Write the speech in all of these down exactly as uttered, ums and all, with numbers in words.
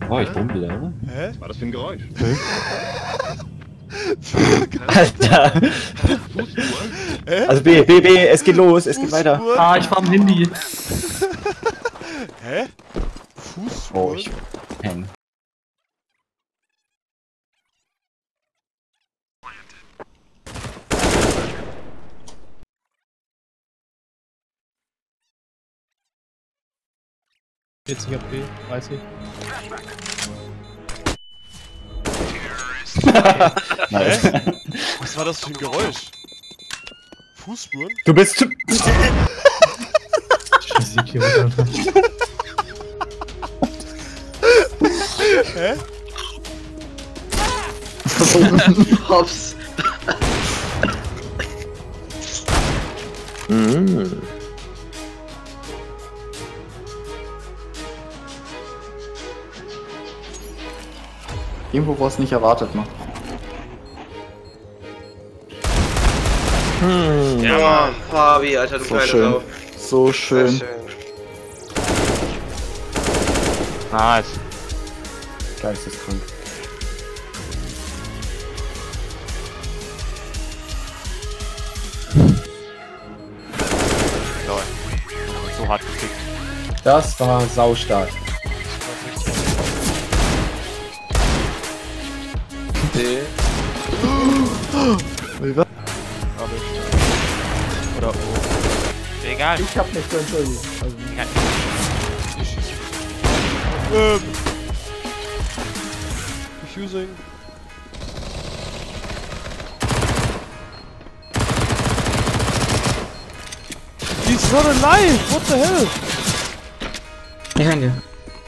Oh, ich rumpel, oder? Hä? Was war das für ein Geräusch? Alter! Fußspuren? Hä? Also B, B, B, es geht los, es geht weiter. Fußspuren? Ah, ich war am Handy. Hä? Oh, Fußspuren? ich häng. vierzig A P, dreißig. Nice. Was war das für ein Geräusch? Fußspuren? Du bist... Scheiße, hier runter. Hä? Hops. mm. Irgendwo, wo es nicht erwartet, ne? Hm. Ja, Mann. Fabi, Alter, du So kleine schön. Sau. So schön. Sehr schön. Nice. Geisteskrank. Lol. So hart gekickt. Das war saustark. D. Oder O. Egal. Ich hab nicht zu entschuldigen. Also, Ähm. Diffusing. He's not alive! What the hell? Behind you.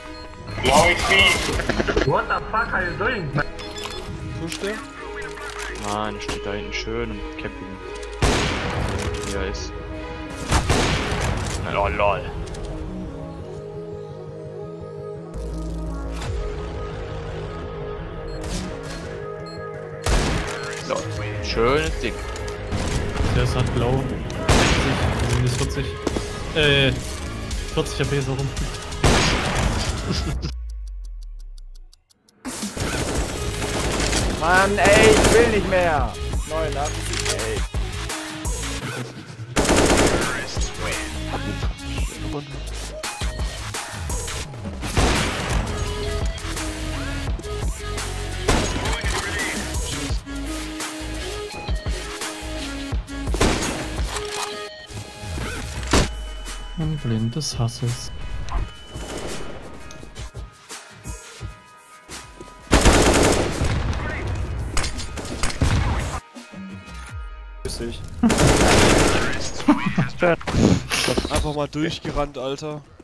Pusht der? Nein, er steht da hinten schön und Camping. Wie er ist. Na, lol, lol. So, schönes Ding. Der ist halt blau. sechzig, minus vierzig. Äh, vierzig A P so rum. Mann, ey, ich will nicht mehr. neunundachtzig, ey. Ein Blind des Hasses. Grüß dich. Einfach mal durchgerannt, Alter.